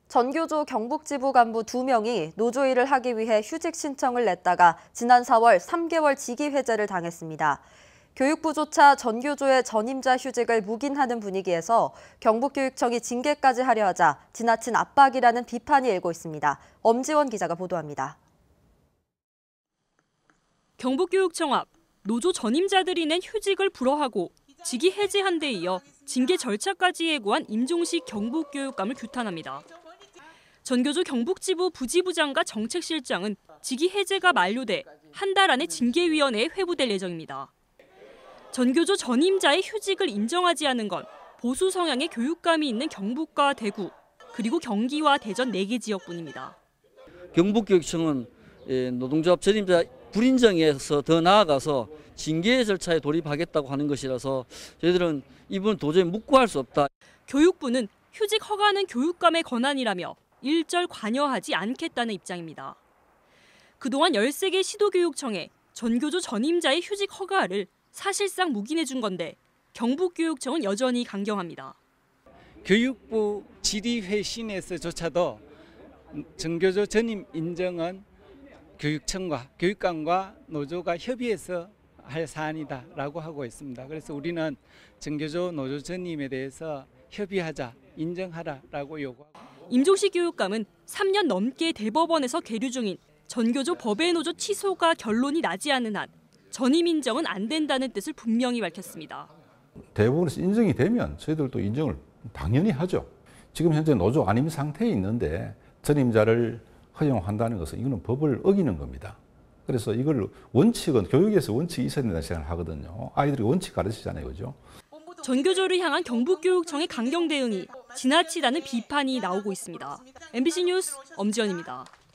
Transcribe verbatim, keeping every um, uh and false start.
전교조 경북지부 간부 두 명이 노조 일을 하기 위해 휴직 신청을 냈다가 지난 사월 삼 개월 직위 해제를 당했습니다. 교육부조차 전교조의 전임자 휴직을 묵인하는 분위기에서 경북교육청이 징계까지 하려 하자 지나친 압박이라는 비판이 일고 있습니다. 엄지원 기자가 보도합니다. 경북교육청 앞 노조 전임자들이 낸 휴직을 불허하고 직위 해제한 데 이어 징계 절차까지 예고한 임종식 경북교육감을 규탄합니다. 전교조 경북지부 부지부장과 정책실장은 직위 해제가 만료돼 한 달 안에 징계위원회에 회부될 예정입니다. 전교조 전임자의 휴직을 인정하지 않은 건 보수 성향의 교육감이 있는 경북과 대구, 그리고 경기와 대전 네 개 지역뿐입니다. 경북교육청은 노동조합 전임자 불인정에서 더 나아가서 징계 절차에 돌입하겠다고 하는 것이라서 저희들은 이분은 도저히 묵고할 수 없다. 교육부는 휴직 허가는 교육감의 권한이라며 일절 관여하지 않겠다는 입장입니다. 그동안 열세 개 시도교육청에 전교조 전임자의 휴직 허가를 사실상 묵인해준 건데 경북교육청은 여전히 강경합니다. 교육부 질의회신에서조차도 전교조 전임 인정은 교육청과 교육감과 노조가 협의해서 할 사안이다라고 하고 있습니다. 그래서 우리는 전교조 노조 전임에 대해서 협의하자, 인정하라라고 요구하고. 임종식 교육감은 삼 년 넘게 대법원에서 계류 중인 전교조 법외 노조 취소가 결론이 나지 않는 한 전임 인정은 안 된다는 뜻을 분명히 밝혔습니다. 대법원에서 인정이 되면 저희들도 인정을 당연히 하죠. 지금 현재 노조 안임 상태에 있는데 전임자를 허용한다는 것은 이거는 법을 어기는 겁니다. 그래서 이걸 원칙은 교육에서 원칙이 있어야 된다는 생각을 하거든요. 아이들이 원칙 가르치잖아요, 그죠? 전교조를 향한 경북교육청의 강경 대응이 지나치다는 비판이 나오고 있습니다. 엠비씨 뉴스 엄지연입니다.